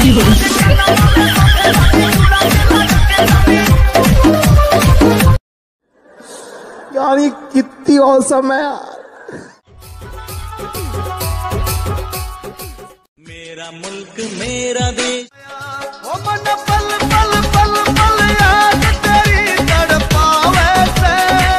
यार ये कितनी औसम है यार। मेरा मुल्क मेरा देश, ओ मन पल पल पल पल याद तेरी तड़पावे से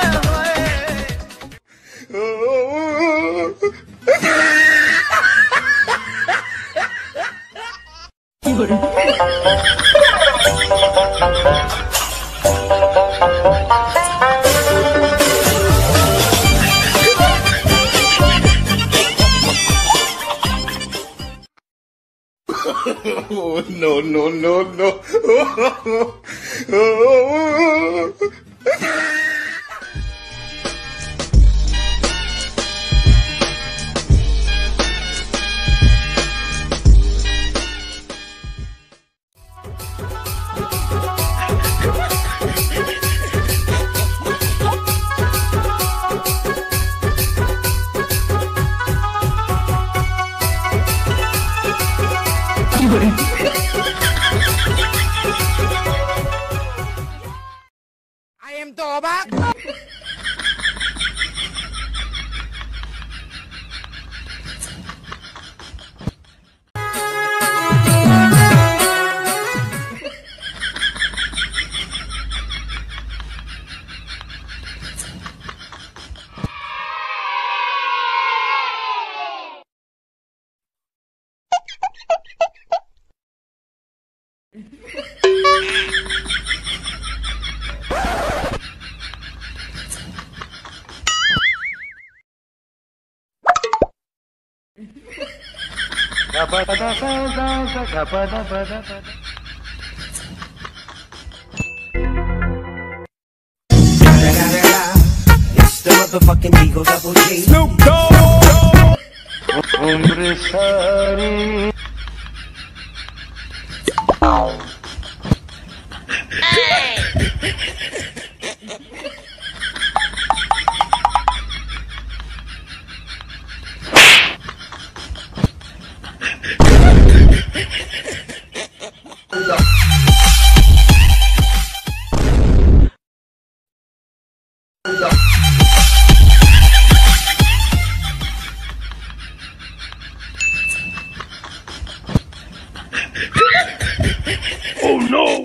Oh, no, no, no, no. I am Toba. It's the motherfucking Eagle Double G. Snoop Dogg. उम्र सारी Oh no!